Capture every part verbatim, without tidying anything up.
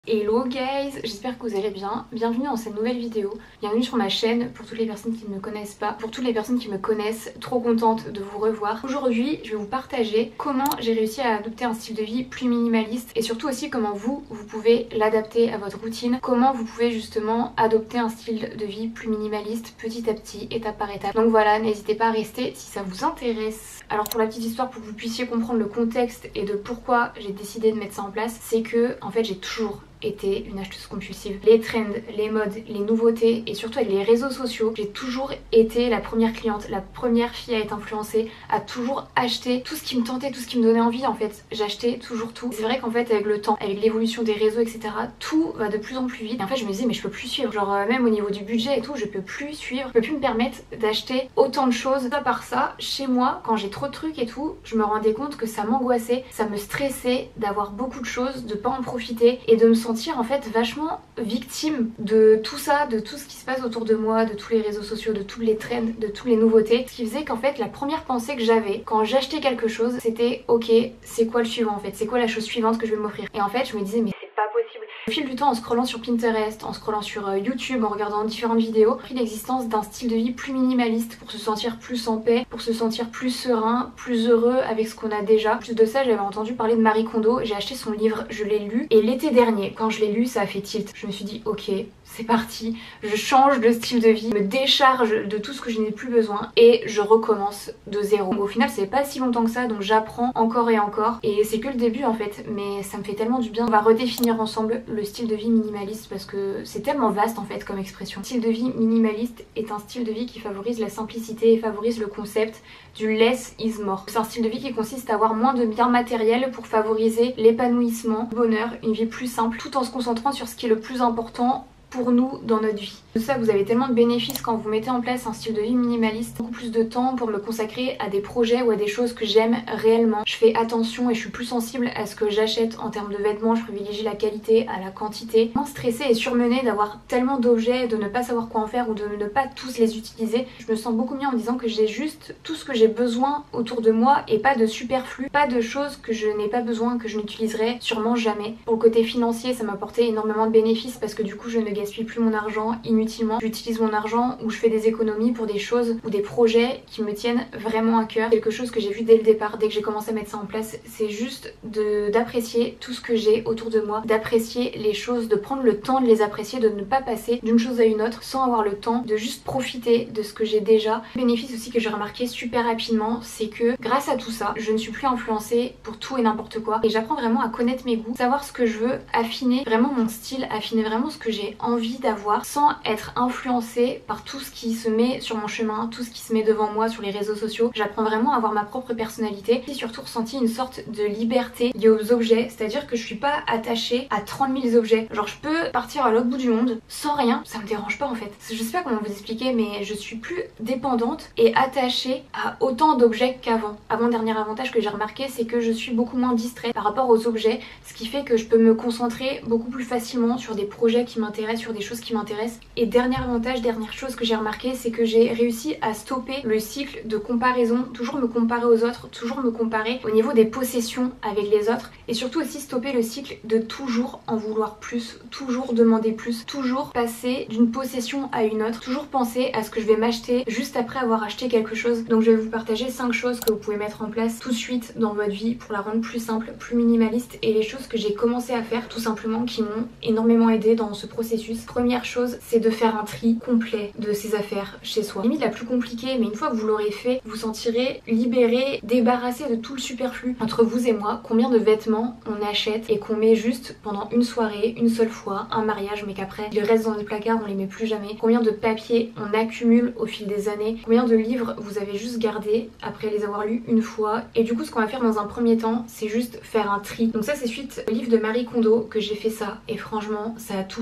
Hello guys, j'espère que vous allez bien. Bienvenue dans cette nouvelle vidéo. Bienvenue sur ma chaîne pour toutes les personnes qui ne me connaissent pas. Pour toutes les personnes qui me connaissent, trop contente de vous revoir. Aujourd'hui, je vais vous partager comment j'ai réussi à adopter un style de vie plus minimaliste et surtout aussi comment vous, vous pouvez l'adapter à votre routine. Comment vous pouvez justement adopter un style de vie plus minimaliste petit à petit, étape par étape. Donc voilà, n'hésitez pas à rester si ça vous intéresse. Alors pour la petite histoire, pour que vous puissiez comprendre le contexte et de pourquoi j'ai décidé de mettre ça en place, c'est que en fait j'ai toujours été une acheteuse compulsive. Les trends, les modes, les nouveautés et surtout avec les réseaux sociaux, j'ai toujours été la première cliente, la première fille à être influencée, à toujours acheter tout ce qui me tentait, tout ce qui me donnait envie en fait. J'achetais toujours tout. C'est vrai qu'en fait avec le temps, avec l'évolution des réseaux, et cetera, tout va de plus en plus vite. Et en fait je me disais mais je peux plus suivre. Genre euh, même au niveau du budget et tout, je peux plus suivre. Je peux plus me permettre d'acheter autant de choses. À part ça, chez moi, quand j'ai trop de trucs et tout, je me rendais compte que ça m'angoissait, ça me stressait d'avoir beaucoup de choses, de pas en profiter et de me sentir en fait vachement victime de tout ça, de tout ce qui se passe autour de moi, de tous les réseaux sociaux, de tous les trends, de toutes les nouveautés. Ce qui faisait qu'en fait la première pensée que j'avais quand j'achetais quelque chose, c'était ok, c'est quoi le suivant en fait, c'est quoi la chose suivante que je vais m'offrir. Et en fait je me disais mais c'est pas possible. Au fil du temps, en scrollant sur Pinterest, en scrollant sur euh, YouTube, en regardant différentes vidéos, j'ai pris l'existence d'un style de vie plus minimaliste pour se sentir plus en paix, pour se sentir plus serein, plus heureux avec ce qu'on a déjà. En plus de ça, j'avais entendu parler de Marie Kondo, j'ai acheté son livre, je l'ai lu et l'été dernier, quand je l'ai lu, ça a fait tilt. Je me suis dit ok, c'est parti, je change de style de vie, me décharge de tout ce que je n'ai plus besoin et je recommence de zéro. Au final, c'est pas si longtemps que ça, donc j'apprends encore et encore et c'est que le début en fait, mais ça me fait tellement du bien. On va redéfinir ensemble le style de vie minimaliste parce que c'est tellement vaste en fait comme expression. Style de vie minimaliste est un style de vie qui favorise la simplicité et favorise le concept du less is more. C'est un style de vie qui consiste à avoir moins de biens matériels pour favoriser l'épanouissement, le bonheur, une vie plus simple tout en se concentrant sur ce qui est le plus important pour nous dans notre vie. De ça, vous avez tellement de bénéfices quand vous mettez en place un style de vie minimaliste. Beaucoup plus de temps pour me consacrer à des projets ou à des choses que j'aime réellement. Je fais attention et je suis plus sensible à ce que j'achète en termes de vêtements. Je privilégie la qualité à la quantité. Moins stressée et surmenée d'avoir tellement d'objets, de ne pas savoir quoi en faire ou de ne pas tous les utiliser. Je me sens beaucoup mieux en me disant que j'ai juste tout ce que j'ai besoin autour de moi et pas de superflu, pas de choses que je n'ai pas besoin, que je n'utiliserai sûrement jamais. Pour le côté financier, ça m'a apporté énormément de bénéfices parce que du coup, je ne gaspille plus mon argent inutilement. J'utilise mon argent ou je fais des économies pour des choses ou des projets qui me tiennent vraiment à cœur. Quelque chose que j'ai vu dès le départ, dès que j'ai commencé à mettre ça en place, c'est juste d'apprécier tout ce que j'ai autour de moi, d'apprécier les choses, de prendre le temps de les apprécier, de ne pas passer d'une chose à une autre sans avoir le temps de juste profiter de ce que j'ai déjà. Le bénéfice aussi que j'ai remarqué super rapidement, c'est que grâce à tout ça, je ne suis plus influencée pour tout et n'importe quoi et j'apprends vraiment à connaître mes goûts, savoir ce que je veux, affiner vraiment mon style, affiner vraiment ce que j'ai envie d'avoir sans être influencée par tout ce qui se met sur mon chemin, tout ce qui se met devant moi sur les réseaux sociaux. J'apprends vraiment à avoir ma propre personnalité et surtout ressenti une sorte de liberté liée aux objets, c'est-à-dire que je suis pas attachée à trente mille objets. Genre je peux partir à l'autre bout du monde sans rien, ça me dérange pas en fait. Je sais pas comment vous expliquer mais je suis plus dépendante et attachée à autant d'objets qu'avant. Avant, dernier avantage que j'ai remarqué, c'est que je suis beaucoup moins distraite par rapport aux objets, ce qui fait que je peux me concentrer beaucoup plus facilement sur des projets qui m'intéressent, sur des choses qui m'intéressent. Et dernier avantage, dernière chose que j'ai remarqué, c'est que j'ai réussi à stopper le cycle de comparaison, toujours me comparer aux autres, toujours me comparer au niveau des possessions avec les autres et surtout aussi stopper le cycle de toujours en vouloir plus, toujours demander plus, toujours passer d'une possession à une autre, toujours penser à ce que je vais m'acheter juste après avoir acheté quelque chose. Donc je vais vous partager cinq choses que vous pouvez mettre en place tout de suite dans votre vie pour la rendre plus simple, plus minimaliste et les choses que j'ai commencé à faire tout simplement qui m'ont énormément aidé dans ce processus. Première chose, c'est de faire un tri complet de ses affaires chez soi. Limite la plus compliquée, mais une fois que vous l'aurez fait, vous sentirez libéré, débarrassé de tout le superflu. Entre vous et moi, combien de vêtements on achète et qu'on met juste pendant une soirée, une seule fois, un mariage, mais qu'après ils restent dans les placards, on les met plus jamais. Combien de papiers on accumule au fil des années. Combien de livres vous avez juste gardés après les avoir lus une fois. Et du coup ce qu'on va faire dans un premier temps, c'est juste faire un tri. Donc ça c'est suite au livre de Marie Kondo que j'ai fait ça et franchement ça a tout changé.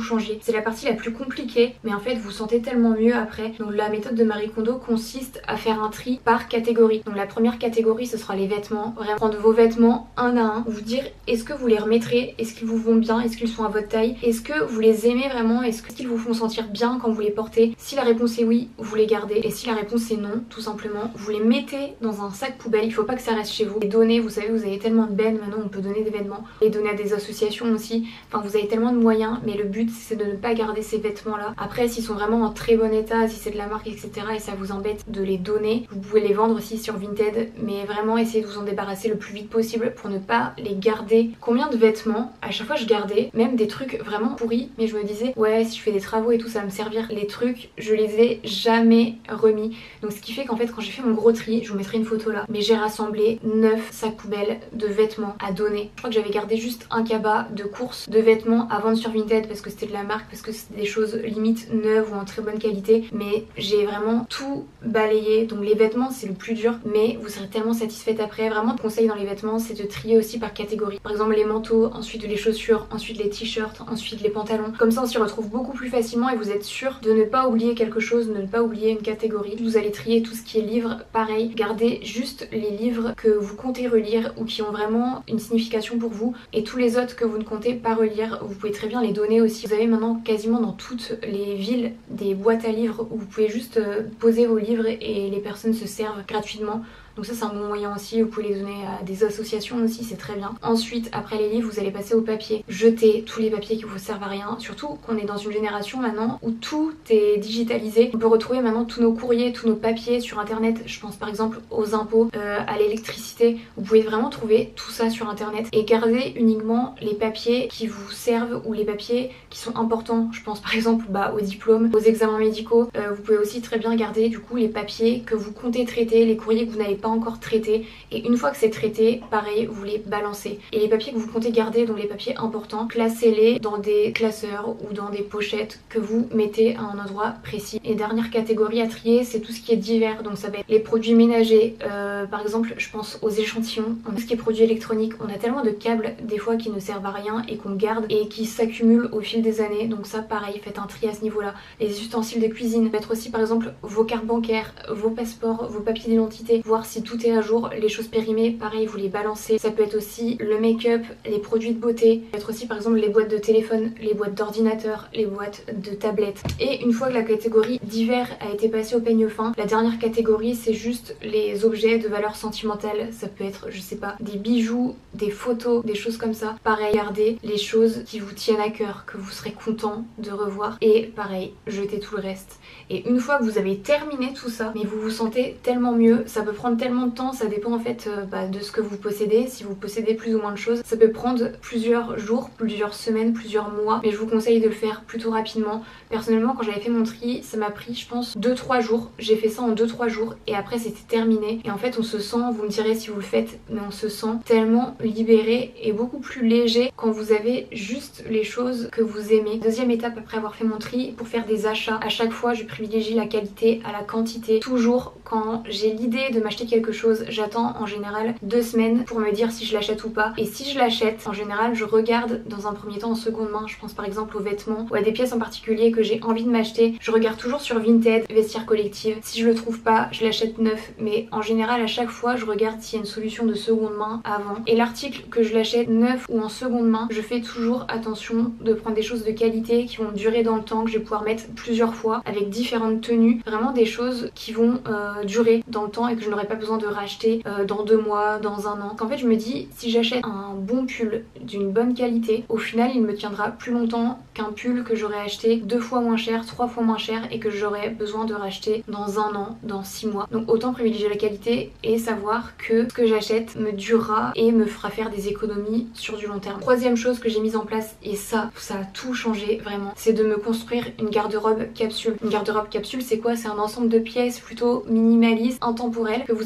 C'est la partie la plus compliquée, mais en fait vous vous sentez tellement mieux après. Donc la méthode de Marie Kondo consiste à faire un tri par catégorie. Donc la première catégorie ce sera les vêtements. Vraiment prendre vos vêtements un à un, vous dire est-ce que vous les remettrez, est-ce qu'ils vous vont bien, est-ce qu'ils sont à votre taille, est-ce que vous les aimez vraiment, est-ce qu'ils vous font sentir bien quand vous les portez. Si la réponse est oui, vous les gardez, et si la réponse est non, tout simplement, vous les mettez dans un sac poubelle. Il faut pas que ça reste chez vous. Les donner, vous savez, vous avez tellement de bennes maintenant, on peut donner des vêtements, les donner à des associations aussi. Enfin vous avez tellement de moyens, mais le but c'est de ne pas garder ces vêtements là. Après s'ils sont vraiment en très bon état, si c'est de la marque etc et ça vous embête de les donner, vous pouvez les vendre aussi sur Vinted, mais vraiment essayez de vous en débarrasser le plus vite possible pour ne pas les garder. Combien de vêtements à chaque fois je gardais, même des trucs vraiment pourris, mais je me disais ouais si je fais des travaux et tout ça va me servir. Les trucs je les ai jamais remis, donc ce qui fait qu'en fait quand j'ai fait mon gros tri, je vous mettrai une photo là, mais j'ai rassemblé neuf sacs poubelles de vêtements à donner. Je crois que j'avais gardé juste un cabas de course de vêtements à vendre sur Vinted parce que c'était de la marque, parce que c'était des choses limite neuves ou en très bonne qualité, mais j'ai vraiment tout balayé. Donc les vêtements c'est le plus dur, mais vous serez tellement satisfaite après. Vraiment le conseil dans les vêtements c'est de trier aussi par catégorie. Par exemple les manteaux, ensuite les chaussures, ensuite les t-shirts, ensuite les pantalons. Comme ça on s'y retrouve beaucoup plus facilement et vous êtes sûr de ne pas oublier quelque chose, de ne pas oublier une catégorie. Vous allez trier tout ce qui est livres, pareil, gardez juste les livres que vous comptez relire ou qui ont vraiment une signification pour vous, et tous les autres que vous ne comptez pas relire, vous pouvez très bien les donner aussi. Vous avez maintenant quasiment dans toutes les villes des boîtes à livres où vous pouvez juste poser vos livres et les personnes se servent gratuitement. Donc ça c'est un bon moyen aussi, vous pouvez les donner à des associations aussi, c'est très bien. Ensuite, après les livres, vous allez passer au papier. Jetez tous les papiers qui vous servent à rien, surtout qu'on est dans une génération maintenant où tout est digitalisé. On peut retrouver maintenant tous nos courriers, tous nos papiers sur internet. Je pense par exemple aux impôts, euh, à l'électricité. Vous pouvez vraiment trouver tout ça sur internet et garder uniquement les papiers qui vous servent ou les papiers qui sont importants. Je pense par exemple bah, aux diplômes, aux examens médicaux. Euh, vous pouvez aussi très bien garder du coup les papiers que vous comptez traiter, les courriers que vous n'avez pas encore traité, et une fois que c'est traité, pareil, vous les balancez. Et les papiers que vous comptez garder, donc les papiers importants, classez-les dans des classeurs ou dans des pochettes que vous mettez à un endroit précis. Et dernière catégorie à trier, c'est tout ce qui est divers, donc ça va être les produits ménagers, euh, par exemple je pense aux échantillons, on a tout ce qui est produits électroniques, on a tellement de câbles des fois qui ne servent à rien et qu'on garde et qui s'accumulent au fil des années, donc ça pareil, faites un tri à ce niveau-là. Les ustensiles de cuisine, mettre aussi par exemple vos cartes bancaires, vos passeports, vos papiers d'identité, voir si tout est à jour. Les choses périmées, pareil, vous les balancez. Ça peut être aussi le make-up, les produits de beauté, ça peut être aussi par exemple les boîtes de téléphone, les boîtes d'ordinateur, les boîtes de tablettes. Et une fois que la catégorie divers a été passée au peigne fin, la dernière catégorie c'est juste les objets de valeur sentimentale. Ça peut être, je sais pas, des bijoux, des photos, des choses comme ça. Pareil, gardez les choses qui vous tiennent à cœur, que vous serez content de revoir. Et pareil, jetez tout le reste. Et une fois que vous avez terminé tout ça, mais vous vous sentez tellement mieux, ça peut prendre tellement de temps, ça dépend en fait euh, bah, de ce que vous possédez. Si vous possédez plus ou moins de choses, ça peut prendre plusieurs jours, plusieurs semaines, plusieurs mois, mais je vous conseille de le faire plutôt rapidement. Personnellement quand j'avais fait mon tri, ça m'a pris je pense deux trois jours. J'ai fait ça en deux trois jours et après c'était terminé. Et en fait on se sent, vous me direz si vous le faites, mais on se sent tellement libéré et beaucoup plus léger quand vous avez juste les choses que vous aimez. Deuxième étape après avoir fait mon tri, pour faire des achats, à chaque fois je privilégie la qualité à la quantité. Toujours quand j'ai l'idée de m'acheter quelque chose, j'attends en général deux semaines pour me dire si je l'achète ou pas. Et si je l'achète, en général je regarde dans un premier temps en seconde main. Je pense par exemple aux vêtements ou à des pièces en particulier que j'ai envie de m'acheter. Je regarde toujours sur Vinted, Vestiaire Collective. Si je le trouve pas, je l'achète neuf. Mais en général à chaque fois je regarde s'il y a une solution de seconde main avant. Et l'article que je l'achète neuf ou en seconde main, je fais toujours attention de prendre des choses de qualité qui vont durer dans le temps, que je vais pouvoir mettre plusieurs fois avec différentes tenues. Vraiment des choses qui vont euh, durer dans le temps et que je n'aurai pas besoin de racheter euh, dans deux mois, dans un an. En fait je me dis, si j'achète un bon pull d'une bonne qualité, au final il me tiendra plus longtemps qu'un pull que j'aurais acheté deux fois moins cher, trois fois moins cher et que j'aurais besoin de racheter dans un an, dans six mois. Donc autant privilégier la qualité et savoir que ce que j'achète me durera et me fera faire des économies sur du long terme. Troisième chose que j'ai mise en place, et ça, ça a tout changé vraiment, c'est de me construire une garde-robe capsule. Une garde-robe capsule c'est quoi? C'est un ensemble de pièces plutôt minimaliste, intemporel, que vous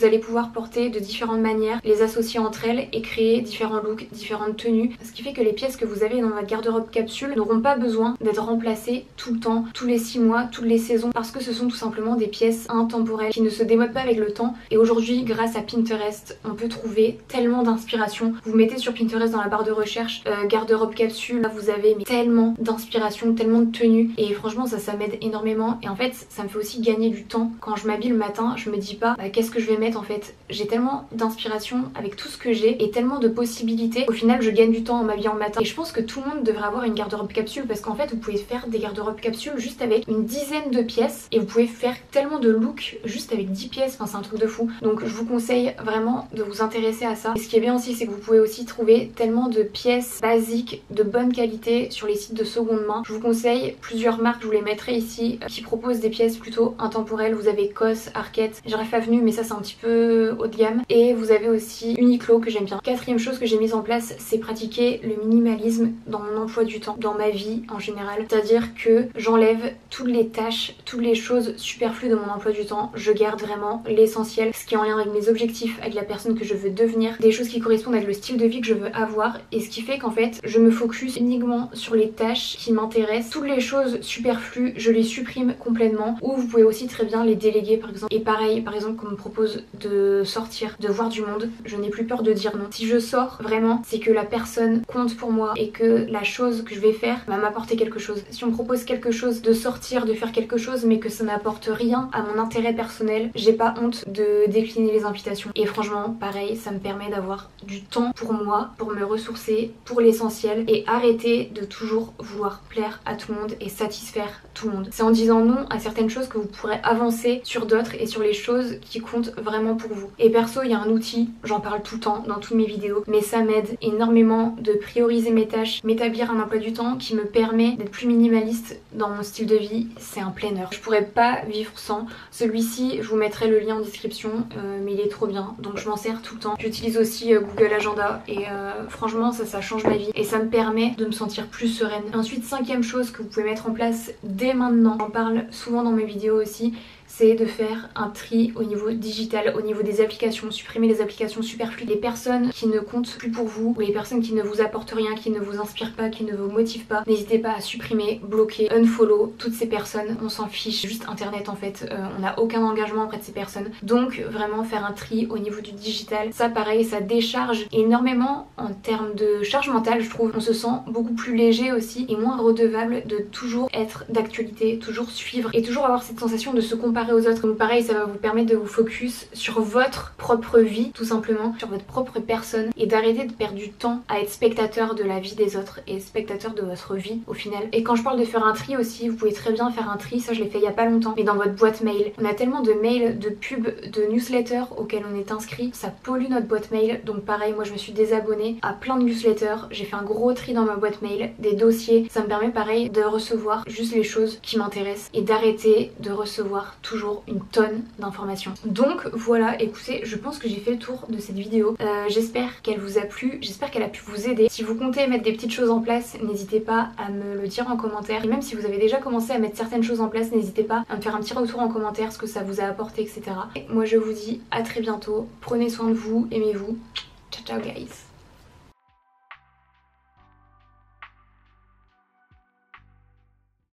vous allez pouvoir porter de différentes manières, les associer entre elles et créer différents looks, différentes tenues. Ce qui fait que les pièces que vous avez dans votre garde-robe capsule n'auront pas besoin d'être remplacées tout le temps, tous les six mois, toutes les saisons, parce que ce sont tout simplement des pièces intemporelles qui ne se démodent pas avec le temps. Et aujourd'hui, grâce à Pinterest, on peut trouver tellement d'inspiration. Vous mettez sur Pinterest dans la barre de recherche euh, garde-robe capsule, là vous avez mais tellement d'inspiration, tellement de tenues, et franchement ça, ça m'aide énormément. Et en fait, ça me fait aussi gagner du temps. Quand je m'habille le matin, je me dis pas bah, qu'est-ce que je vais mettre en fait. J'ai tellement d'inspiration avec tout ce que j'ai et tellement de possibilités. Au final, je gagne du temps en m'habillant le matin. Et je pense que tout le monde devrait avoir une garde-robe capsule parce qu'en fait, vous pouvez faire des garde-robes capsules juste avec une dizaine de pièces et vous pouvez faire tellement de looks juste avec dix pièces. Enfin, c'est un truc de fou. Donc, je vous conseille vraiment de vous intéresser à ça. Et ce qui est bien aussi, c'est que vous pouvez aussi trouver tellement de pièces basiques de bonne qualité sur les sites de seconde main. Je vous conseille plusieurs marques, je vous les mettrai ici, qui proposent des pièces plutôt intemporelles. Vous avez Cos, Arket, Giraffe Avenue, mais ça c'est un petit peu haut de gamme. Et vous avez aussi Uniqlo que j'aime bien. Quatrième chose que j'ai mise en place, c'est pratiquer le minimalisme dans mon emploi du temps, dans ma vie en général. C'est-à-dire que j'enlève toutes les tâches, toutes les choses superflues de mon emploi du temps. Je garde vraiment l'essentiel, ce qui est en lien avec mes objectifs, avec la personne que je veux devenir, des choses qui correspondent avec le style de vie que je veux avoir. Et ce qui fait qu'en fait, je me focus uniquement sur les tâches qui m'intéressent. Toutes les choses superflues, je les supprime complètement. Ou vous pouvez aussi très bien les déléguer par exemple. Et pareil, par exemple, qu'on me propose de sortir, de voir du monde, je n'ai plus peur de dire non. Si je sors, vraiment, c'est que la personne compte pour moi et que la chose que je vais faire va m'apporter quelque chose. Si on me propose quelque chose, de sortir, de faire quelque chose, mais que ça n'apporte rien à mon intérêt personnel, j'ai pas honte de décliner les invitations. Et franchement, pareil, ça me permet d'avoir du temps pour moi, pour me ressourcer, pour l'essentiel et arrêter de toujours vouloir plaire à tout le monde et satisfaire tout le monde. C'est en disant non à certaines choses que vous pourrez avancer sur d'autres et sur les choses qui comptent vraiment pour vous. Et perso, il y a un outil, j'en parle tout le temps dans toutes mes vidéos, mais ça m'aide énormément de prioriser mes tâches, m'établir un emploi du temps qui me permet d'être plus minimaliste dans mon style de vie. C'est un planner. Je pourrais pas vivre sans. Celui-ci, je vous mettrai le lien en description, euh, mais il est trop bien, donc je m'en sers tout le temps. J'utilise aussi euh, Google Agenda et euh, franchement ça, ça change ma vie et ça me permet de me sentir plus sereine. Ensuite, cinquième chose que vous pouvez mettre en place dès maintenant, j'en parle souvent dans mes vidéos aussi, c'est de faire un tri au niveau digital, au niveau des applications, supprimer les applications superflues, les personnes qui ne comptent plus pour vous, ou les personnes qui ne vous apportent rien, qui ne vous inspirent pas, qui ne vous motivent pas. N'hésitez pas à supprimer, bloquer, unfollow toutes ces personnes, on s'en fiche, juste internet en fait, euh, on n'a aucun engagement auprès de ces personnes. Donc vraiment faire un tri au niveau du digital, ça pareil, ça décharge énormément en termes de charge mentale je trouve. On se sent beaucoup plus léger aussi et moins redevable de toujours être d'actualité, toujours suivre et toujours avoir cette sensation de se comparer aux autres. Donc pareil, ça va vous permettre de vous focus sur votre propre vie, tout simplement, sur votre propre personne et d'arrêter de perdre du temps à être spectateur de la vie des autres et spectateur de votre vie au final. Et quand je parle de faire un tri aussi, vous pouvez très bien faire un tri, ça je l'ai fait il y a pas longtemps, mais dans votre boîte mail. On a tellement de mails, de pubs, de newsletters auxquels on est inscrit, ça pollue notre boîte mail. Donc pareil, moi je me suis désabonnée à plein de newsletters, j'ai fait un gros tri dans ma boîte mail, des dossiers, ça me permet pareil de recevoir juste les choses qui m'intéressent et d'arrêter de recevoir tout toujours une tonne d'informations. Donc voilà, écoutez, je pense que j'ai fait le tour de cette vidéo. Euh, j'espère qu'elle vous a plu, j'espère qu'elle a pu vous aider. Si vous comptez mettre des petites choses en place, n'hésitez pas à me le dire en commentaire. Et même si vous avez déjà commencé à mettre certaines choses en place, n'hésitez pas à me faire un petit retour en commentaire, ce que ça vous a apporté, et cetera. Et moi je vous dis à très bientôt, prenez soin de vous, aimez-vous. Ciao ciao guys.